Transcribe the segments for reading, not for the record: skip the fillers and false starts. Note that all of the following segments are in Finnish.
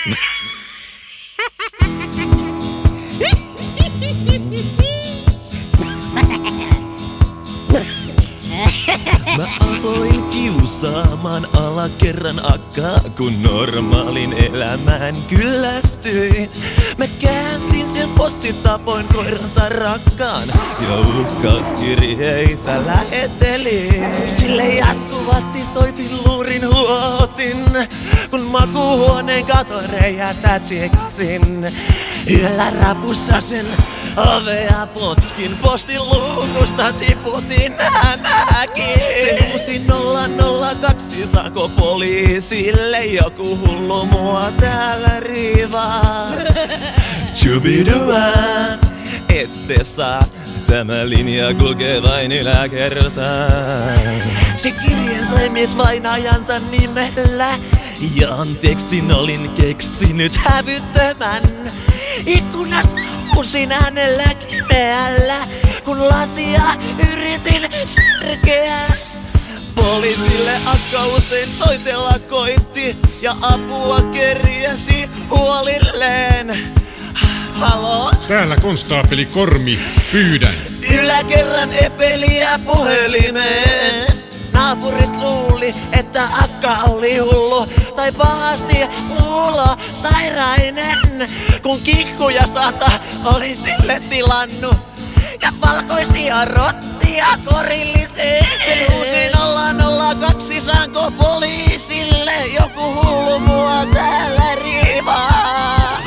Mä aloin kiusaamaan alakerran akkaa, kun normaalin elämään kyllästyin. Mä käänsin sen postitapoin koiransa rakkaan ja uhkauskirjeitä lähetelin. Sille jatkuvasti soitin luurin huotin, kun makuuhuoneen katoreijästä tsekasin. Yöllä rapussasen ovea potkin, postin luukusta tiputin hämäkin. Se uusi 002, saako poliisille joku hullu mua täällä riivaa? Chubidua, ette saa, tämä linja kulkee vain yläkertaan. Se kirjeen sai mies vainajansa nimellä, ja anteeksin olin keksinyt hävyttömän. Ikkunasta huusin hänellä kimeällä, kun lasia yritin särkeä. Poliisille akka usein soitella koitti ja apua kerjäsi huolilleen. Halo? Täällä konstaapeli Kormi, pyydän. Yläkerran epeliä puhelimeen. Naapurit luuli, että akka oli hullu tai pahasti luulo sairainen. Kun kinkkuja 100 olin sille tilannut ja valkoisia rottia korilliseen. Se uusi 002, saanko poliisille joku hullu mua täällä riivaa?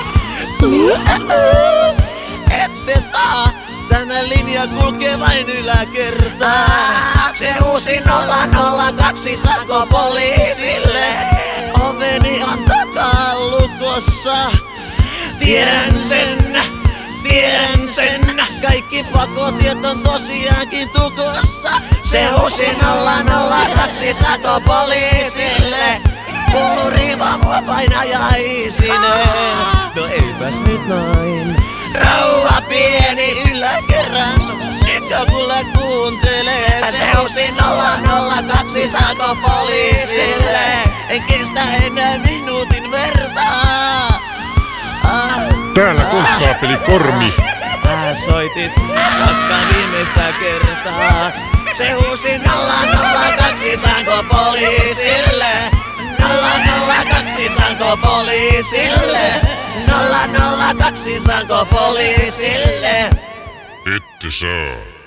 Ette saa, tämä linja kulkee vain yläkertaan. Se uusi 002, saanko poliisille? Oveni on takalukossa. Tiedän sen. Kaikki pakotiet on tosiaankin tukossa. Se uusi 002, saanko poliisille? Hullu riiva mua painajaisinen. No eipäs nyt noin. Rauha pieni yläkerran, musiikka kuule kuuntelee. Se uusi 002, saanko poliisille? En kestä enää minuutin vertaa. Täällä konstaapeli Kormi. Soitit akka viimeistä kertaa. Se uusi 002, saanko poliisille? 002, saanko poliisille? 002, saanko poliisille? Ette saa.